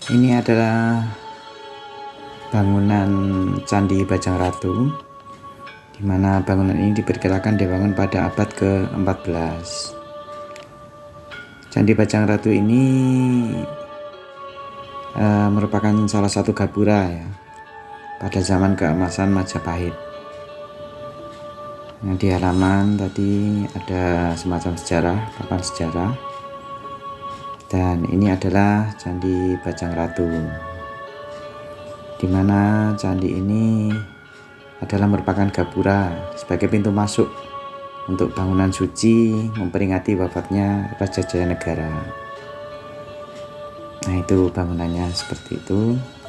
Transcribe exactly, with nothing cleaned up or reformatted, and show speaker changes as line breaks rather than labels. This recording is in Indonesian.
Ini adalah bangunan Candi Bajang Ratu, di mana bangunan ini diperkirakan dibangun pada abad ke empat belas. Candi Bajang Ratu ini uh, merupakan salah satu gapura ya pada zaman keemasan Majapahit. Nah, di halaman tadi ada semacam sejarah, papan sejarah. Dan ini adalah Candi Bajang Ratu, di mana candi ini adalah merupakan gapura sebagai pintu masuk untuk bangunan suci memperingati wafatnya Raja Jayanegara. Nah, itu bangunannya seperti itu.